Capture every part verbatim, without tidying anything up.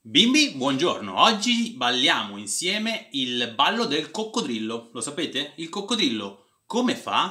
Bimbi, buongiorno! Oggi balliamo insieme il ballo del coccodrillo. Lo sapete? Il coccodrillo come fa?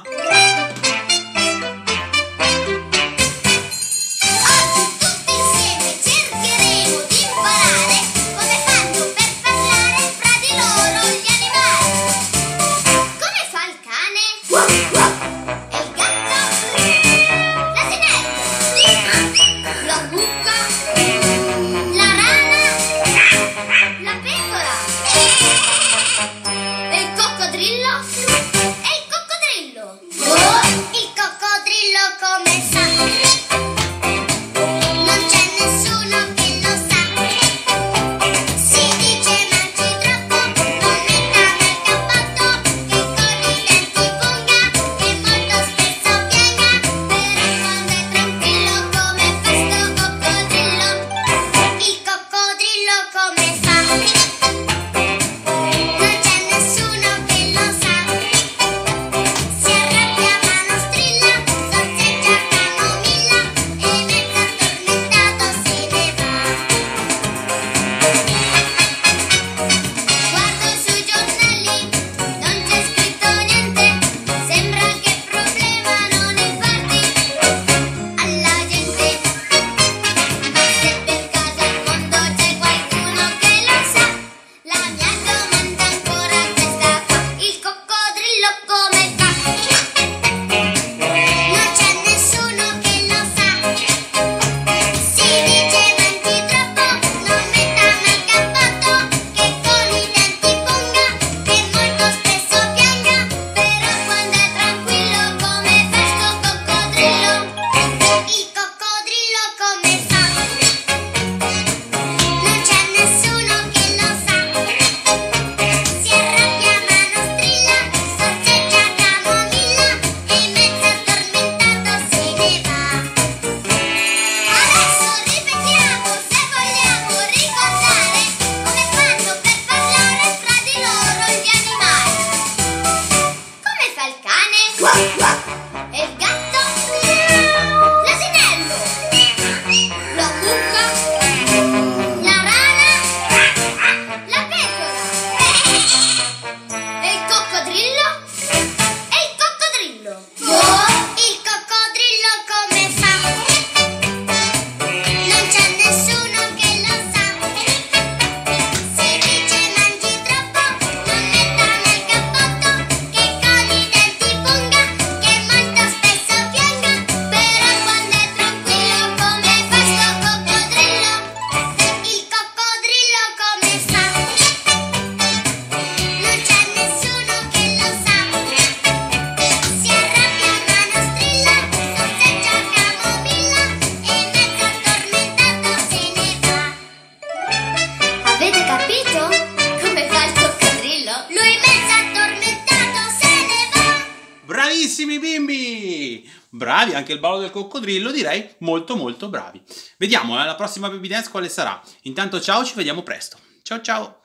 Bravissimi bimbi! Bravi, anche il ballo del coccodrillo direi molto molto bravi. Vediamo eh, la prossima baby dance quale sarà. Intanto ciao, ci vediamo presto. Ciao ciao!